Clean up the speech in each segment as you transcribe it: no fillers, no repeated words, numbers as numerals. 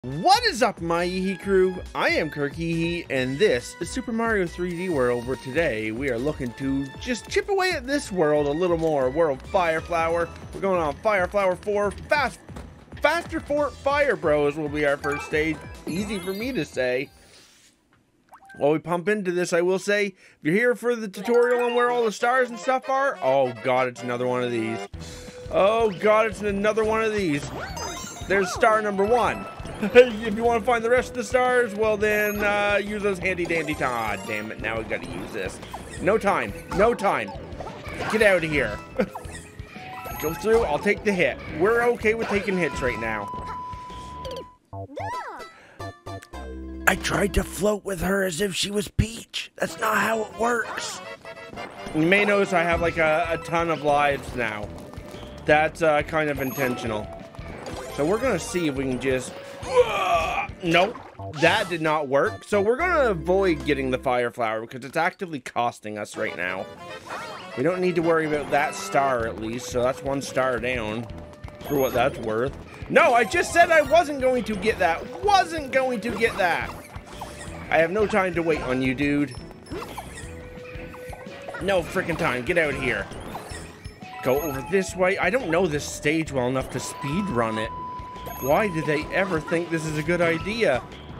What is up, my Yee crew? I am Kirky, and this is Super Mario 3D World, where today we are looking to just chip away at this world a little more. World Fire Flower. We're going on Fire Flower 4. Faster Fort Fire Bros will be our first stage. Easy for me to say. While we pump into this, I will say, if you're here for the tutorial on where all the stars and stuff are, oh god, it's another one of these. Oh god, it's another one of these. There's star number 1. If you want to find the rest of the stars, well then, use those handy dandy time. Damn it, now we gotta use this. No time, no time. Get out of here. Go through, I'll take the hit. We're okay with taking hits right now. I tried to float with her as if she was Peach. That's not how it works. You may notice I have like a ton of lives now. That's kind of intentional. So we're gonna see if we can just... Nope, that did not work. So we're gonna avoid getting the Fire Flower because it's actively costing us right now. We don't need to worry about that star at least, so that's 1 star down for what that's worth. No, I just said I wasn't going to get that. Wasn't going to get that. I have no time to wait on you, dude. No freaking time. Get out of here. Go over this way. I don't know this stage well enough to speed run it. Why did they ever think this is a good idea?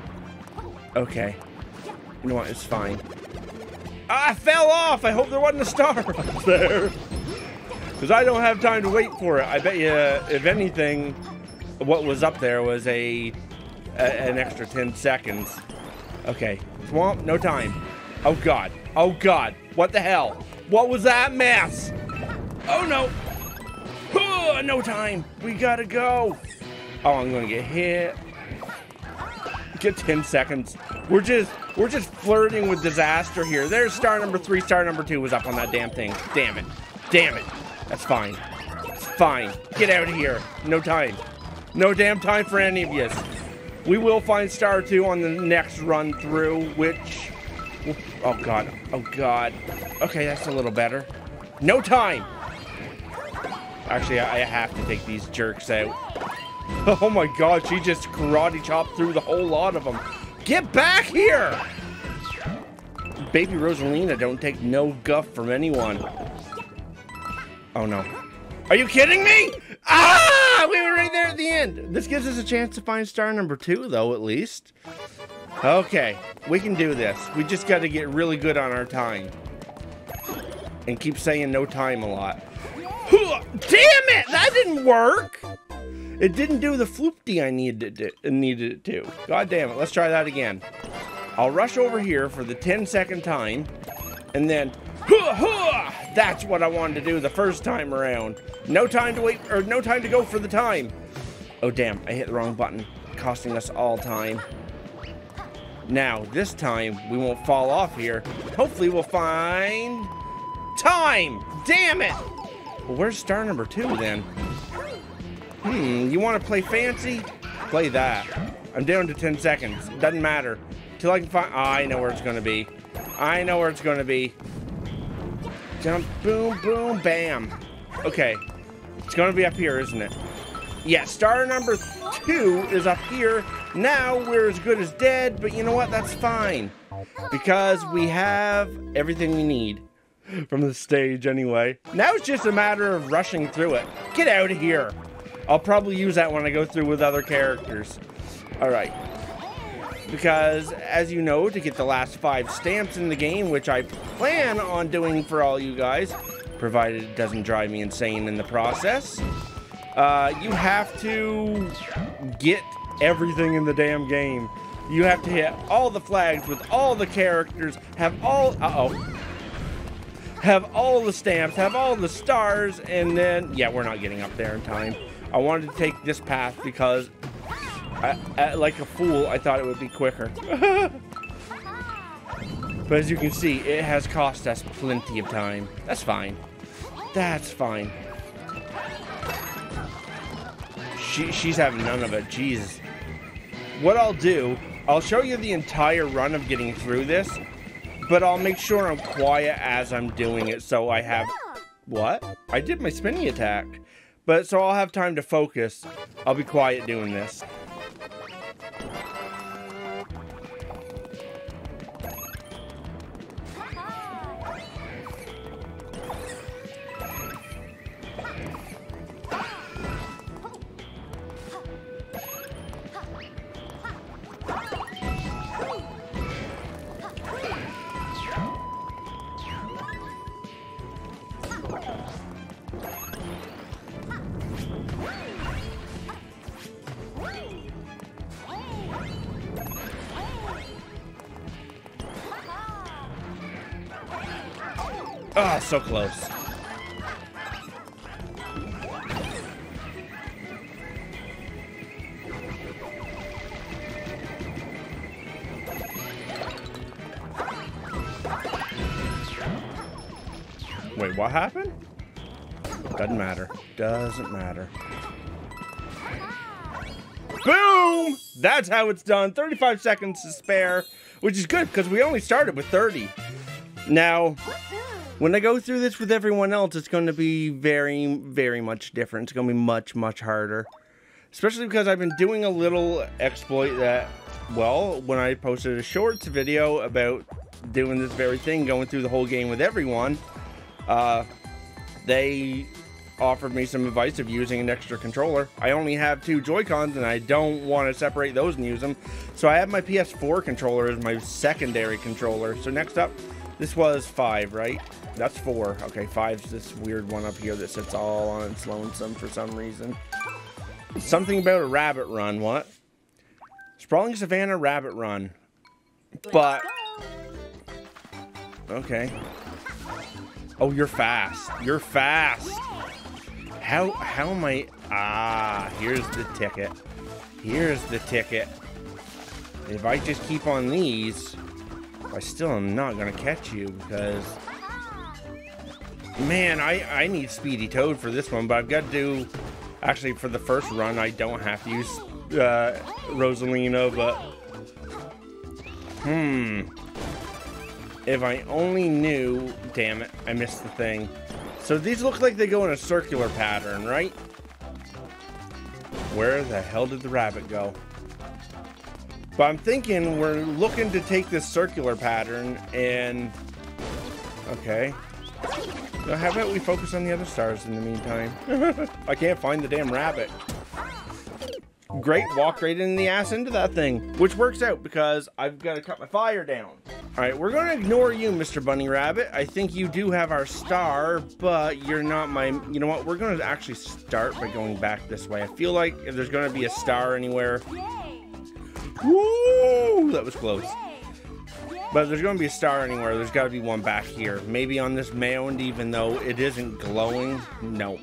Okay. You know what? It's fine. Ah, I fell off! I hope there wasn't a star up there. Because I don't have time to wait for it. I bet you, if anything, what was up there was an extra 10 seconds. Okay. Swamp, no time. Oh god. Oh god. What the hell? What was that mess? Oh no. No time. We gotta go. Oh, I'm gonna get hit. Get 10 seconds. We're just flirting with disaster here. There's star number 3. Star number 2 was up on that damn thing. Damn it. Damn it. That's fine. It's fine. Get out of here. No time. No damn time for any of you. We will find star 2 on the next run through, which... Oh god. Oh god. Okay, that's a little better. No time. Actually, I have to take these jerks out. Oh my god, she just karate chopped through the whole lot of them. Get back here! Baby Rosalina don't take no guff from anyone. Oh no. Are you kidding me? Ah! We were right there at the end. This gives us a chance to find star number 2, though, at least. Okay, we can do this. We just got to get really good on our time. And keep saying no time a lot. Damn it! That didn't work! It didn't do the floopty I needed it to. God damn it. Let's try that again. I'll rush over here for the 10-second time. And then... That's what I wanted to do the first time around. No time to wait, or no time to go for the time. Oh damn, I hit the wrong button. Costing us all time. Now, this time, we won't fall off here. Hopefully we'll find... time! Damn it! Well, where's star number 2 then? You want to play fancy? Play that. I'm down to 10 seconds. Doesn't matter. Till I can find... Oh, I know where it's going to be. I know where it's going to be. Jump, boom, boom, bam. Okay. It's going to be up here, isn't it? Yeah, star number 2 is up here. Now we're as good as dead, but you know what? That's fine. Because we have everything we need. From the stage, anyway. Now it's just a matter of rushing through it. Get out of here. I'll probably use that when I go through with other characters. Alright. Because, as you know, to get the last 5 stamps in the game, which I plan on doing for all you guys, provided it doesn't drive me insane in the process, you have to get everything in the damn game. You have to hit all the flags with all the characters, have all... have all the stamps, have all the stars, and then... Yeah, we're not getting up there in time. I wanted to take this path because, like a fool, I thought it would be quicker. But as you can see, it has cost us plenty of time. That's fine. That's fine. She's having none of it. Jesus. What I'll do, I'll show you the entire run of getting through this, but I'll make sure I'm quiet as I'm doing it so I have... What? I did my spinny attack. But so I'll have time to focus. I'll be quiet doing this. Ah, so close. Wait, what happened? Doesn't matter. Doesn't matter. Boom! That's how it's done. 35 seconds to spare, which is good because we only started with 30. Now, when I go through this with everyone else, it's going to be very, very much different. It's going to be much, much harder. Especially because I've been doing a little exploit that, well, when I posted a shorts video about doing this very thing, going through the whole game with everyone, they offered me some advice of using an extra controller. I only have 2 Joy-Cons and I don't want to separate those and use them. So I have my PS4 controller as my secondary controller. So next up, this was 5, right? That's 4. Okay, 5's this weird one up here that sits all on its lonesome for some reason. Something about a rabbit run, what? Sprawling Savannah rabbit run. But, okay. Oh, you're fast. You're fast. How am I? Ah, here's the ticket. Here's the ticket. If I just keep on these, I still am not gonna catch you because, man, I need Speedy Toad for this one, but I've got to do, actually for the first run, I don't have to use Rosalina, but, if I only knew, damn it, I missed the thing. So these look like they go in a circular pattern, right? Where the hell did the rabbit go? But I'm thinking we're looking to take this circular pattern and, okay. Now how about we focus on the other stars in the meantime? I can't find the damn rabbit. Great, walk right in the ass into that thing, which works out because I've got to cut my fire down. All right, we're going to ignore you, Mr. Bunny Rabbit. I think you do have our star, but you're not my... You know what? We're going to actually start by going back this way. I feel like if there's going to be a star anywhere... Woo! That was close. But if there's going to be a star anywhere, there's got to be one back here. Maybe on this mound, even though it isn't glowing. No.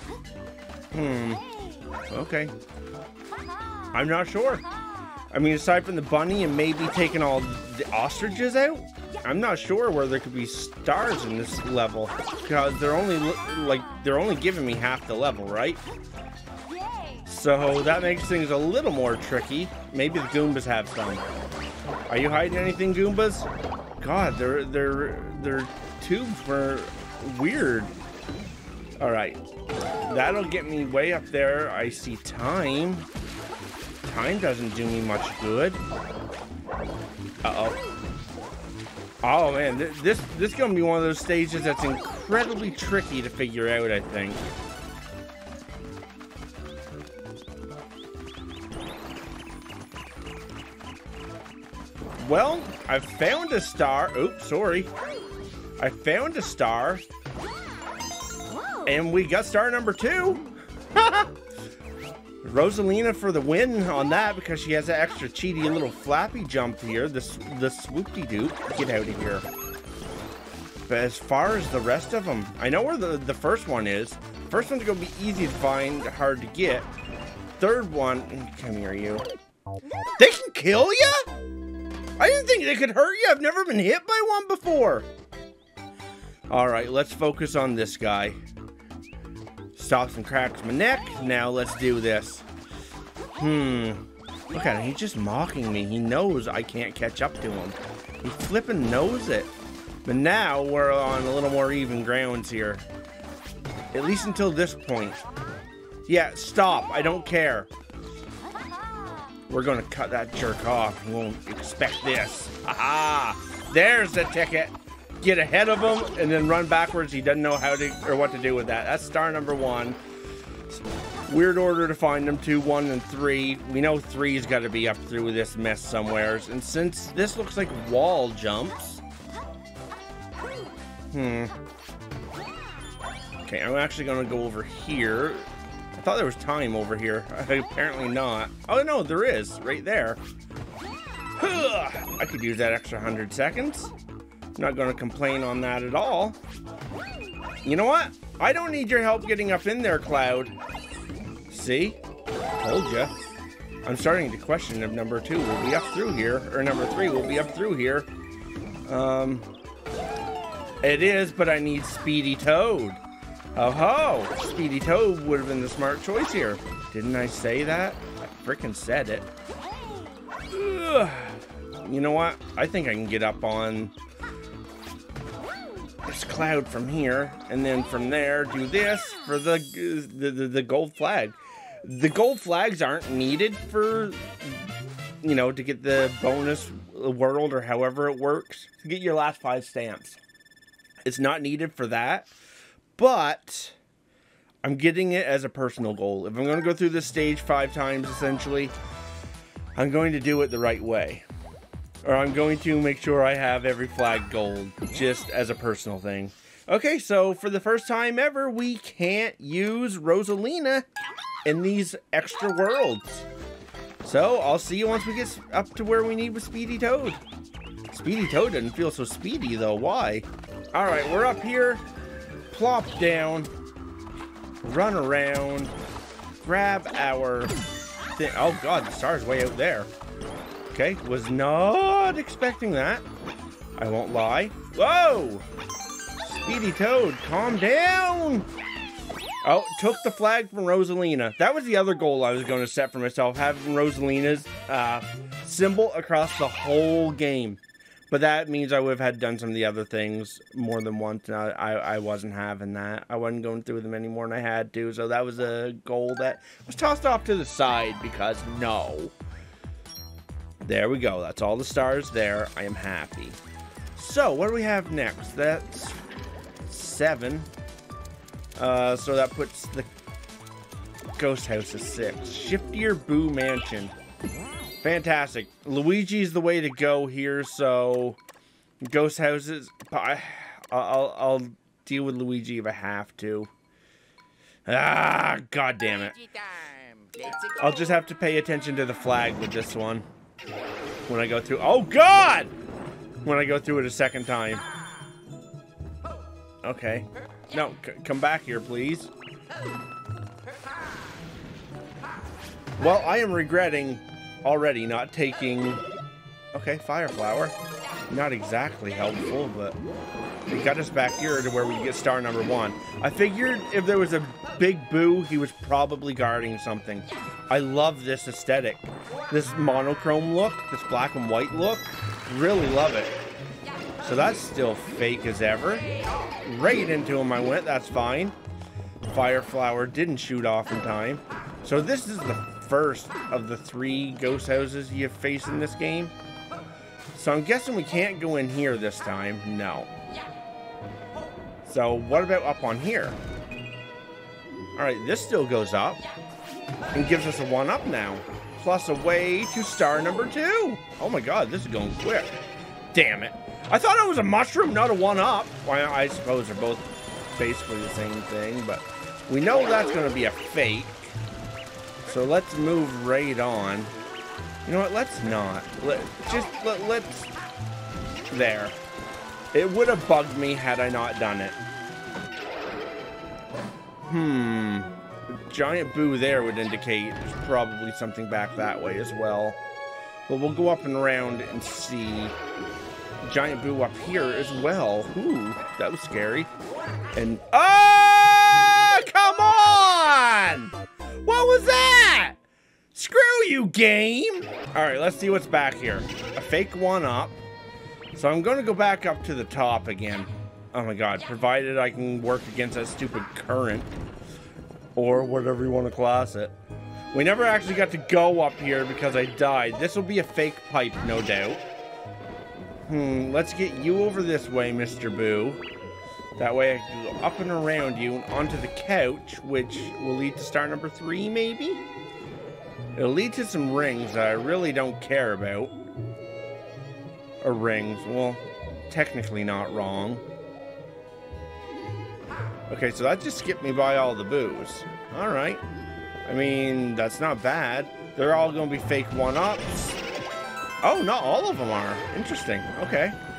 Okay. I'm not sure. I mean, aside from the bunny and maybe taking all the ostriches out, I'm not sure where there could be stars in this level because they're only giving me half the level, right? So that makes things a little more tricky. Maybe the Goombas have some. Are you hiding anything, Goombas? God, their tubes were weird. All right, that'll get me way up there. I see time. Time doesn't do me much good. Uh-oh. Oh man, this is gonna be one of those stages that's incredibly tricky to figure out, I think. Well, I found a star. Oops, sorry. I found a star. And we got star number 2. Rosalina for the win on that because she has that extra cheaty little flappy jump here. The swoop-de-doop. Get out of here. But as far as the rest of them, I know where the first one is. First one's going to be easy to find, hard to get. Third one, come here, you. They can kill you? I didn't think they could hurt you. I've never been hit by one before. All right, let's focus on this guy. Stops and cracks my neck. Now let's do this. Look at him. He's just mocking me. He knows I can't catch up to him. He flipping knows it. But now we're on a little more even grounds here. At least until this point. Yeah, stop. I don't care. We're going to cut that jerk off. We won't expect this. Aha! There's the ticket. Get ahead of him and then run backwards. He doesn't know how to or what to do with that. That's star number 1. Weird order to find them. 2, 1, and 3. We know 3's got to be up through this mess somewheres. And since this looks like wall jumps. Okay, I'm actually going to go over here. I thought there was time over here. Apparently not. Oh, no, there is. Right there. I could use that extra 100 seconds. I'm not going to complain on that at all. You know what? I don't need your help getting up in there, Cloud. See? Told ya. I'm starting to question if number 2 will be up through here, or number 3 will be up through here. It is, but I need Speedy Toad. Oh ho! Speedy Toad would have been the smart choice here. Didn't I say that? I frickin' said it. Ugh. You know what? I think I can get up on this cloud from here, and then from there do this for the gold flag. The gold flags aren't needed for, you know, to get the bonus world or however it works. To get your last 5 stamps. It's not needed for that, but I'm getting it as a personal goal. If I'm going to go through this stage 5 times, essentially, I'm going to do it the right way. Or I'm going to make sure I have every flag gold, just as a personal thing. Okay, so for the first time ever, we can't use Rosalina in these extra worlds. So, I'll see you once we get up to where we need with Speedy Toad. Speedy Toad doesn't feel so speedy, though. Why? Alright, we're up here. Plop down. Run around. Grab our thing. Oh, God, the star's way out there. Okay, was not expecting that. I won't lie. Whoa! Speedy Toad, calm down! Oh, took the flag from Rosalina. That was the other goal I was going to set for myself, having Rosalina's symbol across the whole game. But that means I would have had done some of the other things more than once, and I wasn't having that. I wasn't going through them anymore, and I had to, so that was a goal that was tossed off to the side because no. There we go. That's all the stars there. I am happy. So, what do we have next? That's 7. So that puts the ghost house at 6. Shiftier Boo Mansion. Fantastic. Luigi's the way to go here, so ghost houses. I'll deal with Luigi if I have to. Ah, god damn it. I'll just have to pay attention to the flag with this one. When I go through. Oh god! When I go through it a second time. Okay. No, come back here, please. Well, I am regretting already not taking... Okay, Fire Flower. Not exactly helpful, but it got us back here to where we get star number 1. I figured if there was a big Boo, he was probably guarding something. I love this aesthetic. This monochrome look, this black and white look. Really love it. So that's still fake as ever. Right into him I went, that's fine. Fire Flower didn't shoot off in time. So this is the first of the 3 ghost houses you face in this game. So I'm guessing we can't go in here this time. No. So what about up on here? Alright, this still goes up. And gives us a 1-up now. Plus a way to star number 2. Oh my god, this is going quick. Damn it. I thought it was a mushroom, not a 1-up. Well, I suppose they're both basically the same thing, but we know that's going to be a fake. So let's move right on. You know what? Let's not. Let's... There. It would have bugged me had I not done it. Giant Boo there would indicate there's probably something back that way as well. But we'll go up and around and see. Giant Boo up here as well. Ooh, that was scary. And... Oh! Come on! What was that? Screw you, game! Alright, let's see what's back here. A fake 1-up. So I'm going to go back up to the top again. Oh my god, provided I can work against that stupid current. Or whatever you want to class it. We never actually got to go up here because I died. This will be a fake pipe, no doubt. Let's get you over this way, Mr. Boo. That way I can go up and around you and onto the couch, which will lead to star number 3, maybe? It'll lead to some rings that I really don't care about. Or rings. Well, technically not wrong. Okay, so that just skipped me by all the Boos. Alright. I mean, that's not bad. They're all going to be fake 1-ups. Oh, not all of them are. Interesting. Okay.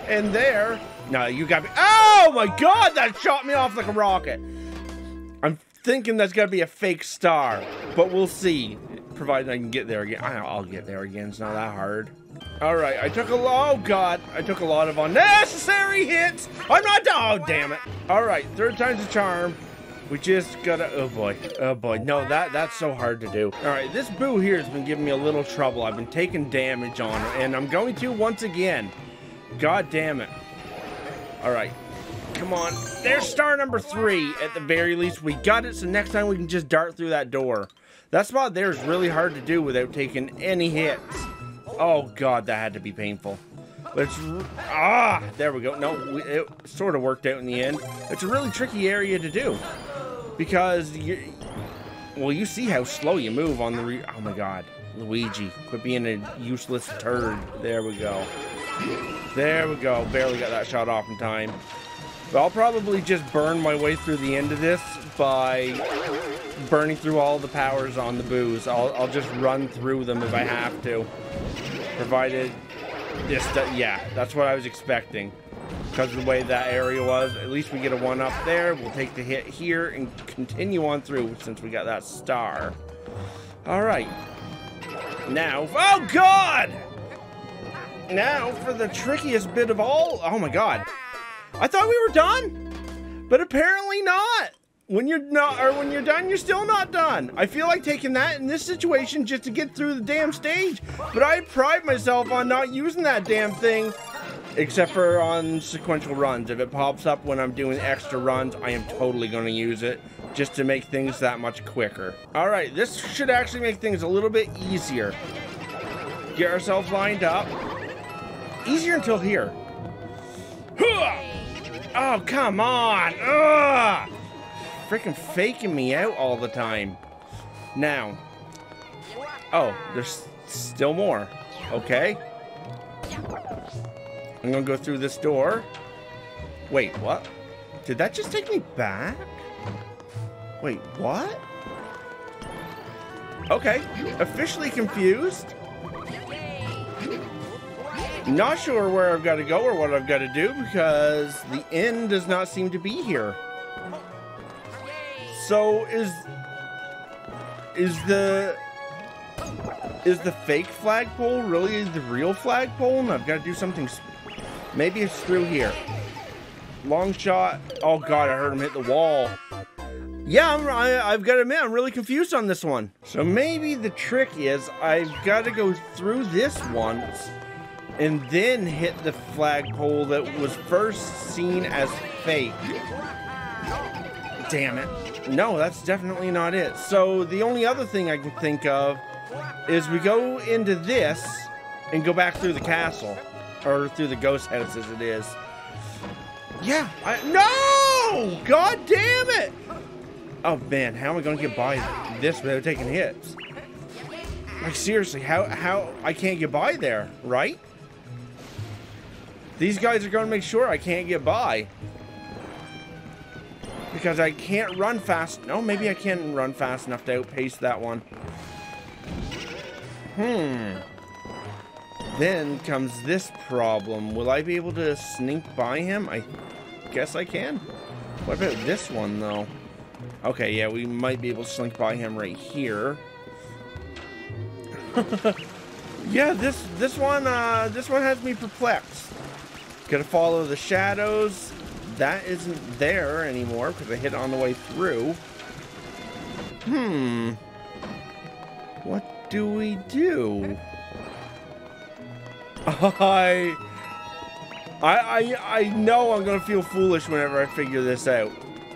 in there. No, you got me. Oh my God, that shot me off like a rocket. I'm thinking that's gonna be a fake star, but we'll see. Provided I can get there again. I'll get there again. It's not that hard. All right, I took a lot of unnecessary hits. I'm not done. Oh, damn it. All right, third time's a charm. We just gotta, oh boy. No, that's so hard to do. All right, this Boo here has been giving me a little trouble. I've been taking damage on her, and I'm going to once again. God damn it. All right, come on. There's star number 3 at the very least. We got it, so next time we can just dart through that door. That spot there is really hard to do without taking any hits. Oh God, that had to be painful. But it's, there we go. No, it sort of worked out in the end. It's a really tricky area to do. Because, you see how slow you move on the, oh my God. Luigi, quit being a useless turd. There we go. There we go. Barely got that shot off in time. But I'll probably just burn my way through the end of this by burning through all the powers on the Boos. I'll just run through them if I have to. Provided this, yeah, that's what I was expecting. Because of the way that area was, at least we get a 1-up there. We'll take the hit here and continue on through since we got that star. All right. Now, oh God! Now for the trickiest bit of all. Oh my God. I thought we were done, but apparently not. When you're not, or when you're done, you're still not done. I feel like taking that in this situation just to get through the damn stage, but I pride myself on not using that damn thing, except for on sequential runs. If it pops up when I'm doing extra runs, I am totally going to use it just to make things that much quicker. All right, this should actually make things a little bit easier. Get ourselves lined up. Easier until here. Oh, come on. Ugh. Freaking faking me out all the time. Now. Oh, there's still more. Okay. I'm gonna go through this door. Wait, what? Did that just take me back? Wait, what? Okay, officially confused. Not sure where I've got to go or what I've got to do because the end does not seem to be here. So is the fake flagpole really the real flagpole? And I've got to do something. Maybe it's through here. Long shot. Oh God, I heard him hit the wall. Yeah, I've got to admit, I'm really confused on this one. So maybe the trick is I've got to go through this once and then hit the flagpole that was first seen as fake. Damn it. No, that's definitely not it. So the only other thing I can think of is we go into this and go back through the castle. Or through the ghost house as it is. Yeah, no! God damn it! Oh man, how am I gonna get by this without taking hits? Like seriously, how I can't get by there, right? These guys are gonna make sure I can't get by. Because I can't run fast. No, maybe I can run fast enough to outpace that one. Then comes this problem. Will I be able to sneak by him? I guess I can. What about this one, though? Okay, yeah, we might be able to slink by him right here. Yeah, this one has me perplexed. Gotta follow the shadows. That isn't there anymore because I hit it on the way through. What do we do? I know I'm gonna feel foolish whenever I figure this out.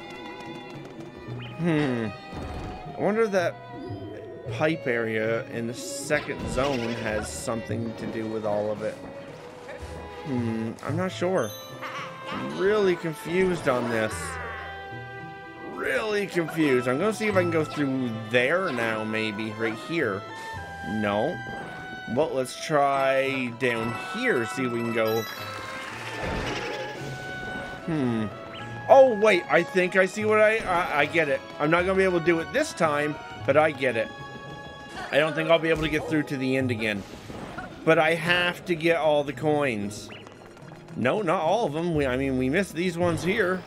I wonder if that pipe area in the second zone has something to do with all of it. I'm not sure. I'm really confused on this. Really confused. I'm gonna see if I can go through there now, maybe. Right here. No. Well, let's try down here, see if we can go. Oh, wait, I think I see what I get it. I'm not going to be able to do it this time, but I get it. I don't think I'll be able to get through to the end again. But I have to get all the coins. No, not all of them. I mean, we missed these ones here.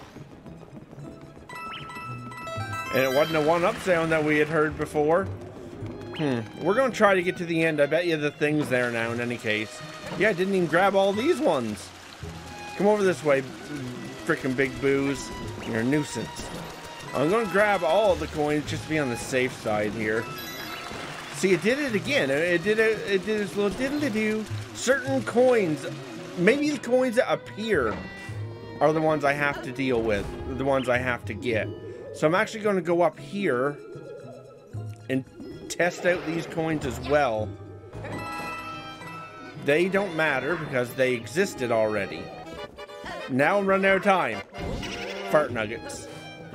And it wasn't a one-up sound that we had heard before. We're going to try to get to the end. I bet you the thing's there now in any case. Yeah, I didn't even grab all these ones. Come over this way, freaking Big Boos. You're a nuisance. I'm going to grab all of the coins just to be on the safe side here. See, it did it again. It did its little diddly-doo. Certain coins, maybe the coins that appear are the ones I have to deal with. The ones I have to get. So I'm actually going to go up here and test out these coins as well. They don't matter because they existed already. Now I'm running out of time. Fart nuggets.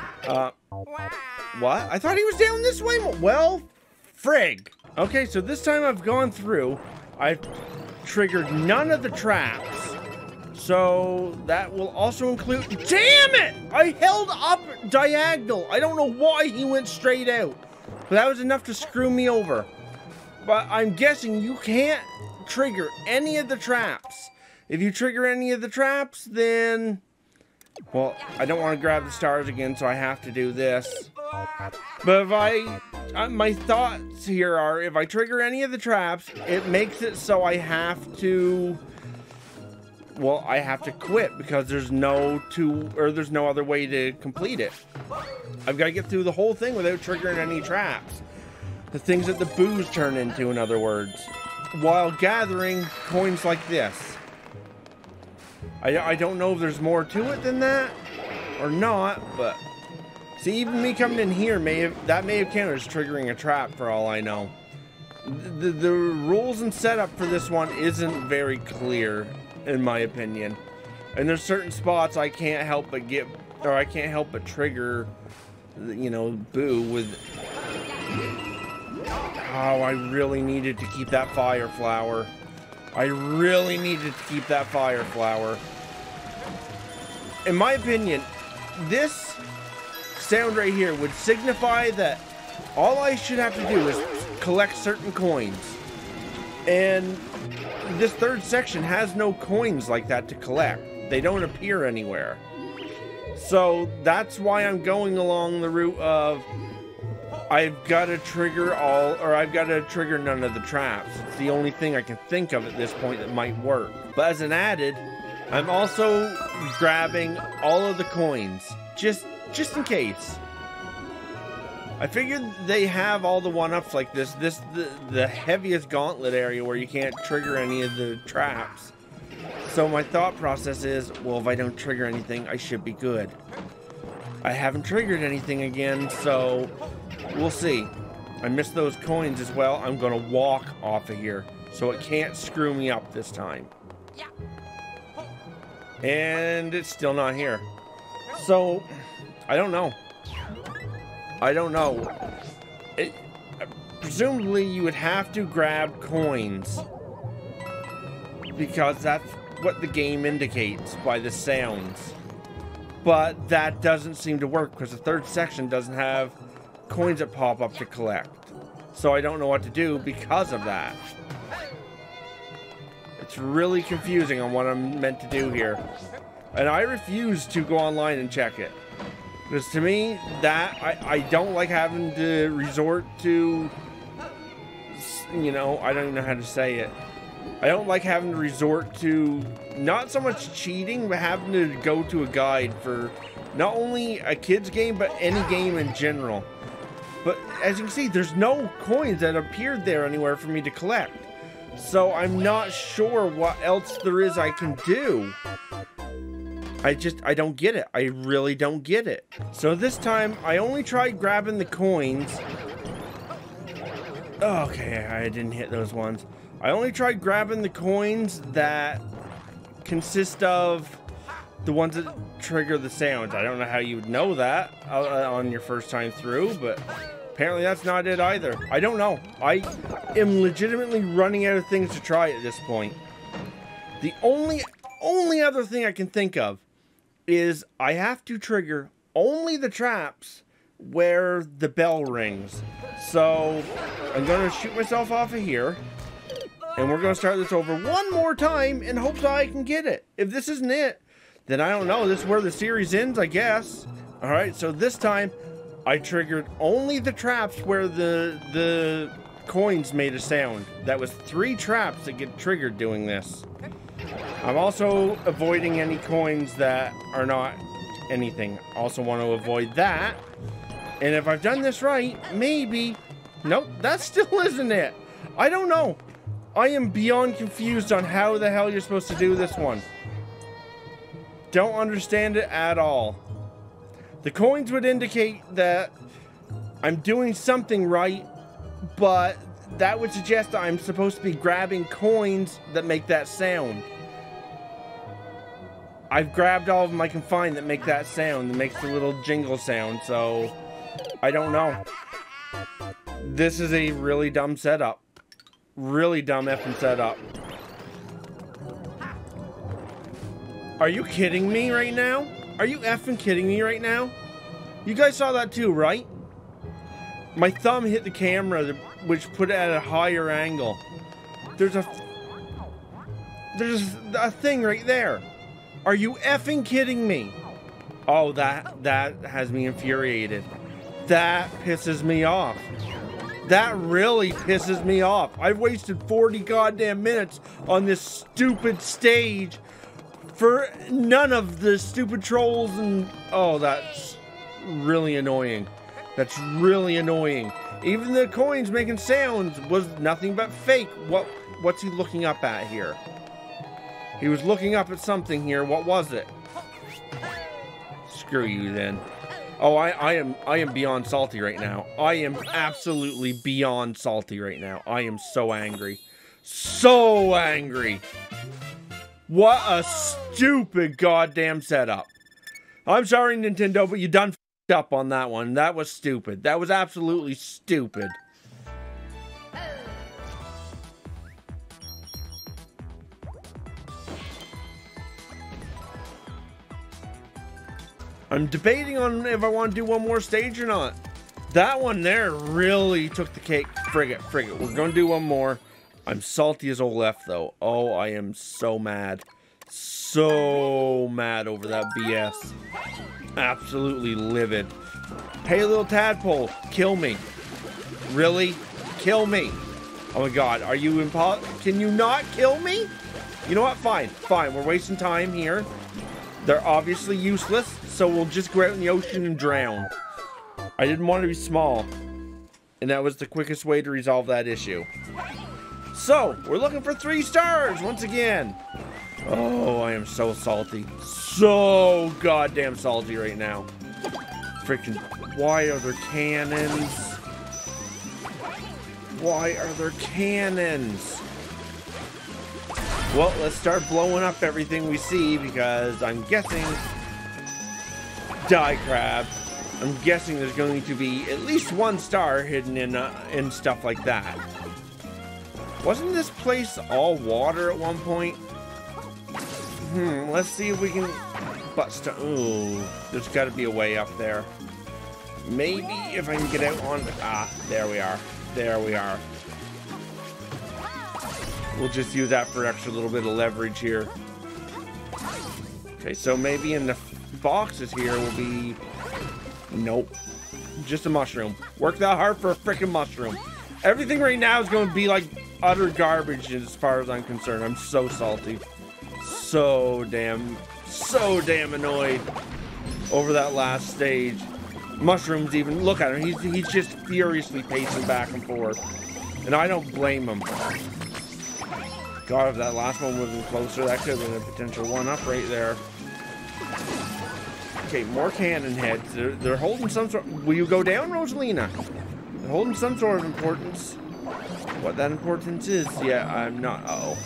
What? I thought he was down this way. Well, frig. Okay, so this time I've gone through. I've triggered none of the traps. So that will also include... Damn it! I held up diagonal. I don't know why he went straight out. But that was enough to screw me over. But I'm guessing you can't trigger any of the traps. If you trigger any of the traps, then... Well, I don't want to grab the stars again, so I have to do this. But if my thoughts here are, if I trigger any of the traps, it makes it so I have to... Well, I have to quit because there's no other way to complete it. I've got to get through the whole thing without triggering any traps. The things that the boos turn into, in other words. While gathering coins like this. I don't know if there's more to it than that or not, but see, even me coming in here may have counted as triggering a trap for all I know. The rules and setup for this one isn't very clear, in my opinion. And there's certain spots I can't help but trigger, you know, boo with. Oh, I really needed to keep that fire flower. I really needed to keep that fire flower. In my opinion, this sound right here would signify that all I should have to do is collect certain coins. And this third section has no coins like that to collect. They don't appear anywhere. So that's why I'm going along the route of I've got to trigger none of the traps. It's the only thing I can think of at this point that might work. But as an added, I'm also grabbing all of the coins, just in case. I figured they have all the one-ups like this. The heaviest gauntlet area where you can't trigger any of the traps. So my thought process is, well, if I don't trigger anything, I should be good. I haven't triggered anything again, so we'll see. I missed those coins as well. I'm gonna walk off of here, so it can't screw me up this time. And it's still not here. So, I don't know. Presumably, you would have to grab coins. Because that's what the game indicates by the sounds. But that doesn't seem to work because the third section doesn't have coins that pop up to collect. So I don't know what to do because of that. It's really confusing on what I'm meant to do here. And I refuse to go online and check it. Because to me, I don't like having to resort to, you know, I don't even know how to say it. I don't like having to resort to not so much cheating, but having to go to a guide for not only a kid's game, but any game in general. But as you can see, there's no coins that appeared there anywhere for me to collect. So I'm not sure what else there is I can do. I don't get it. I really don't get it. So this time, I only tried grabbing the coins. Oh, okay, I didn't hit those ones. I only tried grabbing the coins that consist of the ones that trigger the sounds. I don't know how you would know that on your first time through, but apparently that's not it either. I don't know. I am legitimately running out of things to try at this point. The only other thing I can think of is I have to trigger only the traps where the bell rings. So I'm going to shoot myself off of here. And we're going to start this over one more time in hopes I can get it. If this isn't it, then I don't know. This is where the series ends, I guess. Alright, so this time, I triggered only the traps where the coins made a sound. That was 3 traps that get triggered doing this. I'm also avoiding any coins that are not anything. Also want to avoid that. And if I've done this right, maybe... Nope, that still isn't it. I don't know. I am beyond confused on how the hell you're supposed to do this one. Don't understand it at all. The coins would indicate that I'm doing something right, but that would suggest that I'm supposed to be grabbing coins that make that sound. I've grabbed all of them I can find that make that sound, that makes the little jingle sound, so I don't know. This is a really dumb setup. Really dumb effing setup. Are you kidding me right now? Are you effing kidding me right now? You guys saw that too, right? My thumb hit the camera, which put it at a higher angle. There's a thing right there. Are you effing kidding me? Oh, that has me infuriated. That pisses me off. That really pisses me off. I've wasted 40 goddamn minutes on this stupid stage for none of the stupid trolls and... Oh, that's really annoying. That's really annoying. Even the coins making sounds was nothing but fake. What's he looking up at here? He was looking up at something here. What was it? Screw you then. Oh, I am beyond salty right now. I am absolutely beyond salty right now. I am so angry. So angry. What a stupid goddamn setup. I'm sorry, Nintendo, but you done f***ed up on that one. That was stupid. That was absolutely stupid. I'm debating on if I want to do one more stage or not. That one there really took the cake. Frig it. We're going to do one more. I'm salty as old F, though. Oh, I am so mad. So mad over that BS. Absolutely livid. Hey, little tadpole, kill me. Really? Kill me. Oh my god, are you can you not kill me? You know what? Fine. We're wasting time here. They're obviously useless, so we'll just go out in the ocean and drown. I didn't want to be small. And that was the quickest way to resolve that issue. So, we're looking for 3 stars once again. Oh, I am so salty. So goddamn salty right now. Freaking, why are there cannons? Why are there cannons? Well, let's start blowing up everything we see because I'm guessing... Die crab. I'm guessing there's going to be at least 1 star hidden in stuff like that. Wasn't this place all water at one point? Let's see if we can bust. Ooh, there's got to be a way up there. Maybe if I can get out on... Ah, there we are. There we are. We'll just use that for extra little bit of leverage here. Okay, so maybe in the boxes here will be... Nope. Just a mushroom. Work that hard for a freaking mushroom. Everything right now is going to be like utter garbage as far as I'm concerned. I'm so salty. So damn annoyed over that last stage. Mushrooms even, look at him, he's just furiously pacing back and forth. And I don't blame him. God, if that last one wasn't closer, that could have been a potential 1-up right there. Okay, more cannon heads. They're holding some sort... Will you go down, Rosalina? They're holding some sort of importance. What that importance is, yeah, I'm not...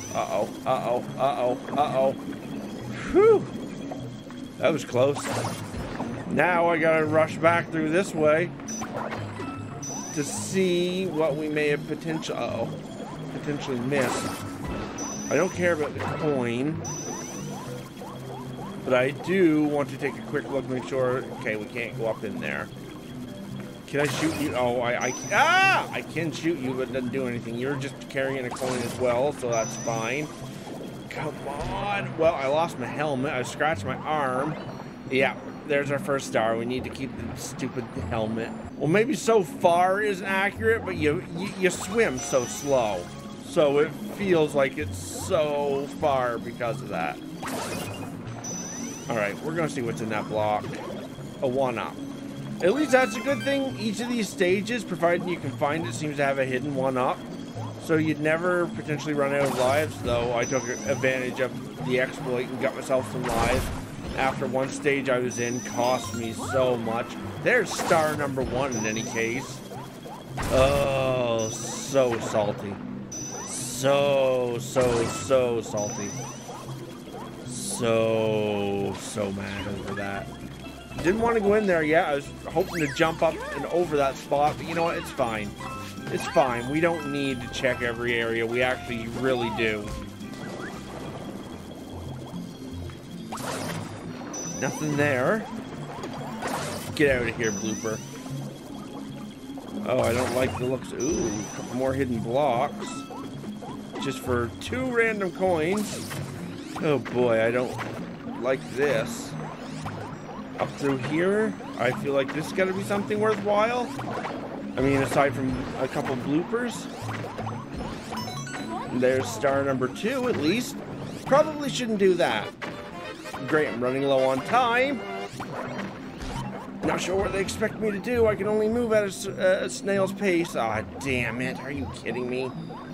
Uh-oh. Whew. That was close. Now I gotta rush back through this way to see what we may have potentially missed. I don't care about the coin, but I do want to take a quick look, make sure... Okay, we can't go up in there. Can I shoot you? Oh, I can shoot you, but it doesn't do anything. You're just carrying a coin as well, so that's fine. Come on. Well, I lost my helmet. I scratched my arm. Yeah, there's our first star. We need to keep the stupid helmet. Well, maybe so far isn't accurate, but you swim so slow. So it feels like it's so far because of that. All right, we're going to see what's in that block. A 1-up. At least that's a good thing. Each of these stages, provided you can find it, seems to have a hidden 1-up. So you'd never potentially run out of lives, though I took advantage of the exploit and got myself some lives. After one stage I was in, cost me so much. There's star number 1 in any case. Oh, so salty. So salty. So mad over that. Didn't want to go in there yet. I was hoping to jump up and over that spot, but you know what? It's fine. It's fine. We don't need to check every area. We actually really do. Nothing there. Get out of here, blooper. Oh, I don't like the looks. Ooh, a couple more hidden blocks. Just for 2 random coins. Oh boy, I don't like this. Up through here, I feel like this has got to be something worthwhile. I mean, aside from a couple bloopers. There's star number 2, at least. Probably shouldn't do that. Great, I'm running low on time. Not sure what they expect me to do. I can only move at a snail's pace. Ah, damn it. Are you kidding me?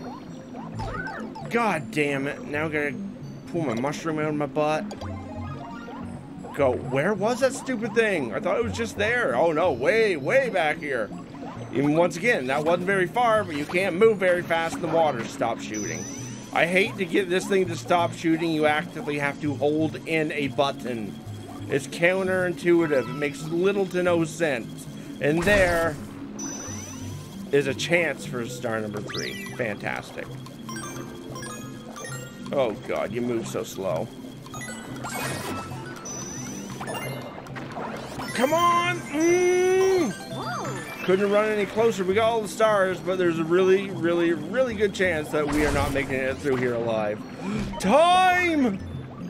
God damn it. Now I gotta pull my mushroom out of my butt. Go. Where was that stupid thing? I thought it was just there. Oh no, way back here. Even once again, that wasn't very far, but you can't move very fast in the water to stop shooting. I hate to get this thing to stop shooting. You actively have to hold in a button. It's counterintuitive. It makes little to no sense. And there is a chance for star number 3. Fantastic. Oh god, you move so slow. Come on! Couldn't run any closer. We got all the stars, but there's a really good chance that we are not making it through here alive. Time!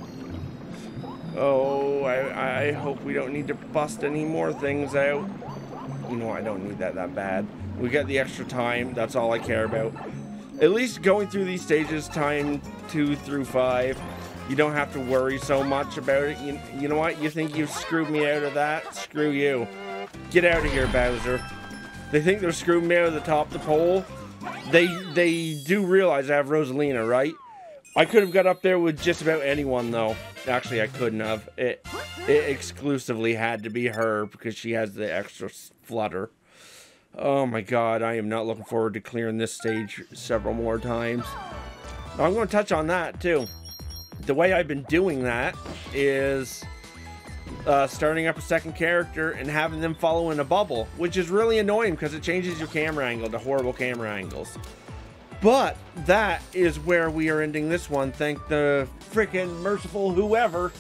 Oh, I hope we don't need to bust any more things out. You know, I don't need that bad. We got the extra time. That's all I care about. At least going through these stages, time 2 through 5, you don't have to worry so much about it. You know what? You think you've screwed me out of that? Screw you. Get out of here, Bowser. They think they're screwing me out of the top of the pole. They do realize I have Rosalina, right? I could have got up there with just about anyone, though. Actually, I couldn't have. It exclusively had to be her because she has the extra flutter. Oh my god, I am not looking forward to clearing this stage several more times. I'm going to touch on that, too. The way I've been doing that is starting up a second character and having them follow in a bubble, which is really annoying because it changes your camera angle to horrible camera angles. But that is where we are ending this one. Thank the freaking merciful whoever.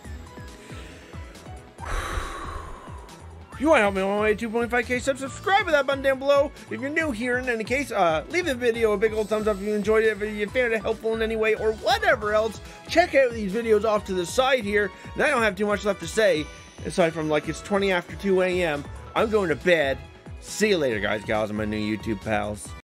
If you want to help me on my way to 2.5k subs, subscribe with that button down below. If you're new here, in any case, leave the video a big old thumbs up if you enjoyed it, if you found it helpful in any way, or whatever else. Check out these videos off to the side here, and I don't have too much left to say, aside from, like, it's 20 after 2 a.m. I'm going to bed. See you later, guys, gals, and my new YouTube pals.